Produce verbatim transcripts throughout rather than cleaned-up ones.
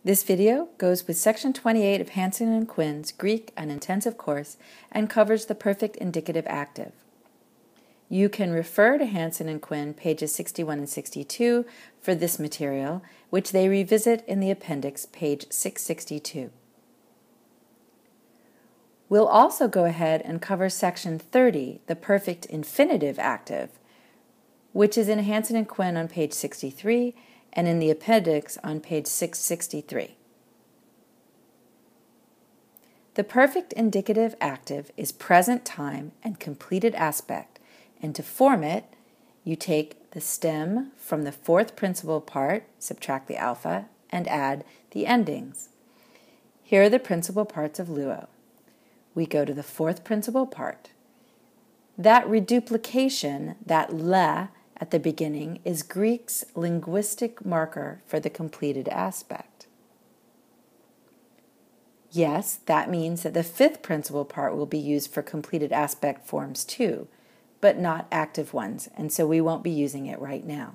This video goes with Section twenty-eight of Hansen and Quinn's Greek and Intensive course and covers the perfect indicative active. You can refer to Hansen and Quinn pages sixty-one and sixty-two for this material, which they revisit in the appendix, page six sixty-two. We'll also go ahead and cover Section thirty, the perfect infinitive active, which is in Hansen and Quinn on page sixty-three and in the appendix on page six sixty-three. The perfect indicative active is present time and completed aspect, and to form it, you take the stem from the fourth principal part, subtract the alpha, and add the endings. Here are the principal parts of luo. We go to the fourth principal part. That reduplication, that le, at the beginning, is Greek's linguistic marker for the completed aspect. Yes, that means that the fifth principal part will be used for completed aspect forms too, but not active ones, and so we won't be using it right now.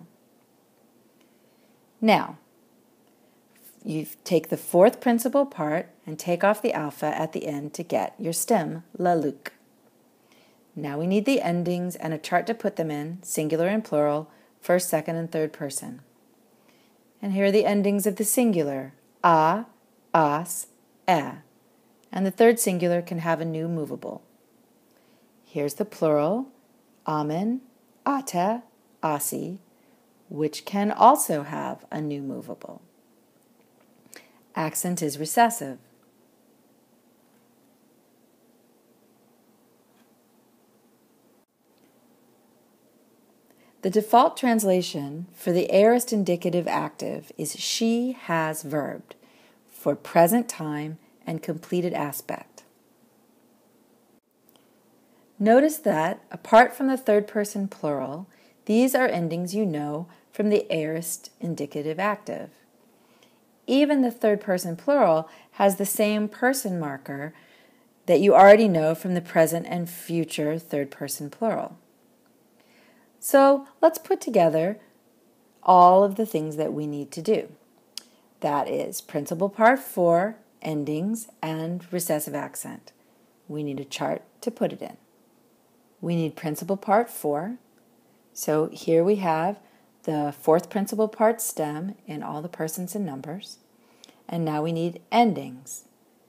Now, you take the fourth principal part and take off the alpha at the end to get your stem, laluk. Now we need the endings and a chart to put them in, singular and plural, first, second, and third person. And here are the endings of the singular, a, as, e, and the third singular can have a new movable. Here's the plural, amen, ate, asi, which can also have a new movable. Accent is recessive. The default translation for the aorist indicative active is she has verbed for present time and completed aspect. Notice that, apart from the third person plural, these are endings you know from the aorist indicative active. Even the third person plural has the same person marker that you already know from the present and future third person plural. So let's put together all of the things that we need to do. That is principal part four, endings, and recessive accent. We need a chart to put it in. We need principal part four. So here we have the fourth principal part stem in all the persons and numbers. And now we need endings.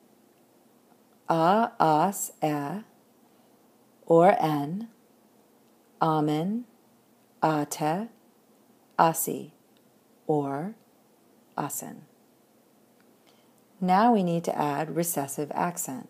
A, as, e, or en, amen, ate, asi, or asen. Now we need to add recessive accent.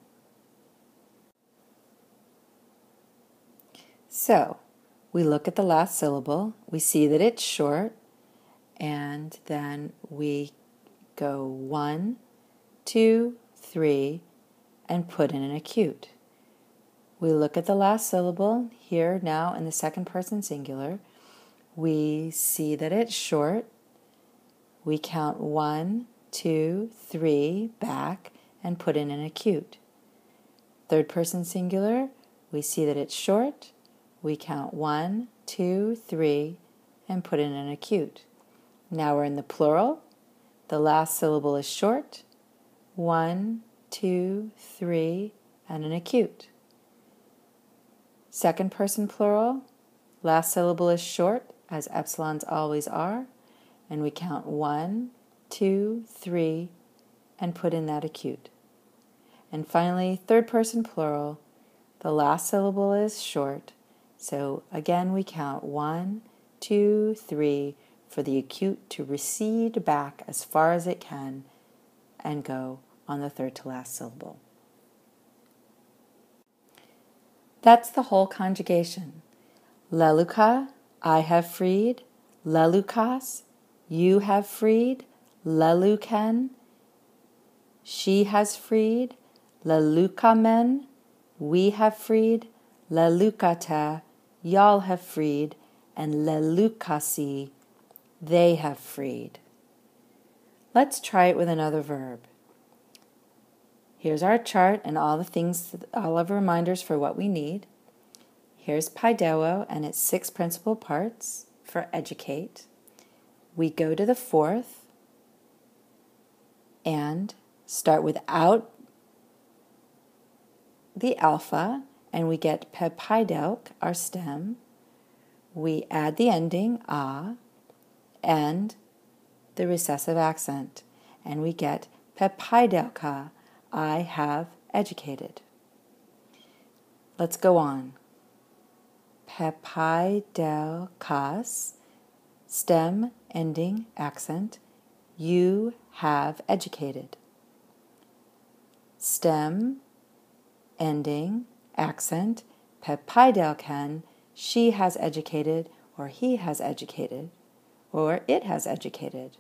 So, we look at the last syllable, we see that it's short, and then we go one, two, three, and put in an acute. We look at the last syllable, here now in the second person singular. We see that it's short. We count one, two, three, back, and put in an acute. Third person singular, we see that it's short. We count one, two, three, and put in an acute. Now we're in the plural. The last syllable is short. One, two, three, and an acute. Second person plural. Last syllable is short, as epsilons always are, and we count one, two, three, and put in that acute. And finally, third person plural, the last syllable is short, so again we count one, two, three, for the acute to recede back as far as it can and go on the third to last syllable. That's the whole conjugation. Leluka, I have freed. Lelukas, you have freed. Leluken, she has freed. Lelukamen, we have freed. Lelukata, y'all have freed. And lelukasi, they have freed. Let's try it with another verb. Here's our chart and all the things, all of the reminders for what we need. Here's Paidewo and its six principal parts for educate. We go to the fourth. and start without the alpha, and we get pepaidelk, our stem. We add the ending, a, and the recessive accent, and we get pepaidelka, I have educated. Let's go on. Pepaidelkas, stem, ending, accent, you have educated. Stem, ending, accent, pepaidelken, she has educated, or he has educated, or it has educated.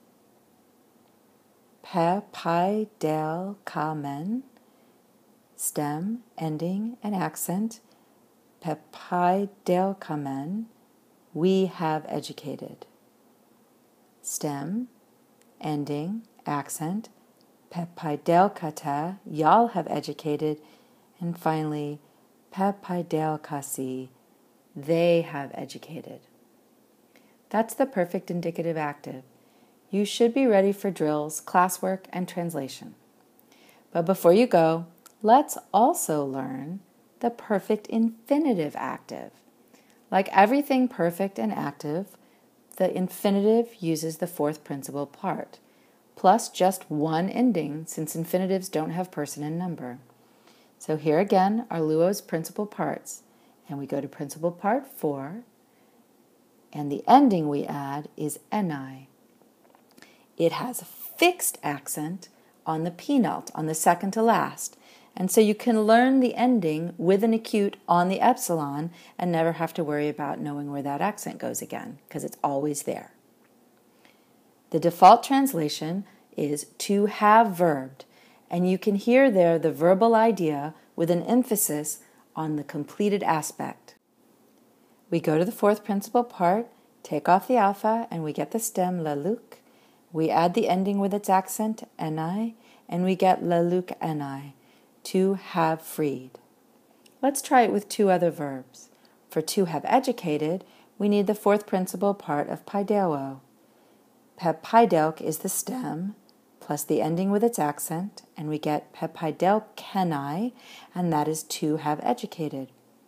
Pepaidelkamen, stem, ending, and accent, pepaidelkamen, we have educated. Stem, ending, accent, pepaidelkata, y'all have educated, and finally, pepaidelkasi, they have educated. That's the perfect indicative active. You should be ready for drills, classwork, and translation. But before you go, let's also learn the perfect infinitive active. Like everything perfect and active, the infinitive uses the fourth principal part, plus just one ending, since infinitives don't have person and number. So here again are Luo's principal parts, and we go to principal part four, and the ending we add is ni. It has a fixed accent on the penult, on the second to last, and so you can learn the ending with an acute on the epsilon and never have to worry about knowing where that accent goes again, because it's always there. The default translation is to have verbed, and you can hear there the verbal idea with an emphasis on the completed aspect. We go to the fourth principal part, take off the alpha, and we get the stem laluk. We add the ending with its accent, ni, and we get laluk ni, to have freed. Let's try it with two other verbs. For to have educated, we need the fourth principal part of paidelwo. Pepaidelk is the stem, plus the ending with its accent, and we get pepaidelkenai, and that is to have educated.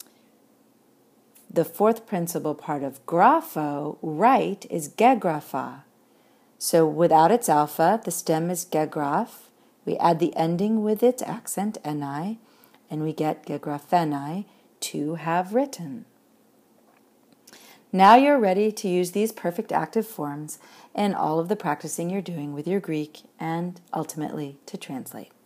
The fourth principal part of grapho, right, is gegrapha. So without its alpha, the stem is gegraph. We add the ending with its accent, ni, and we get gegraphenai, to have written. Now you're ready to use these perfect active forms in all of the practicing you're doing with your Greek and ultimately to translate.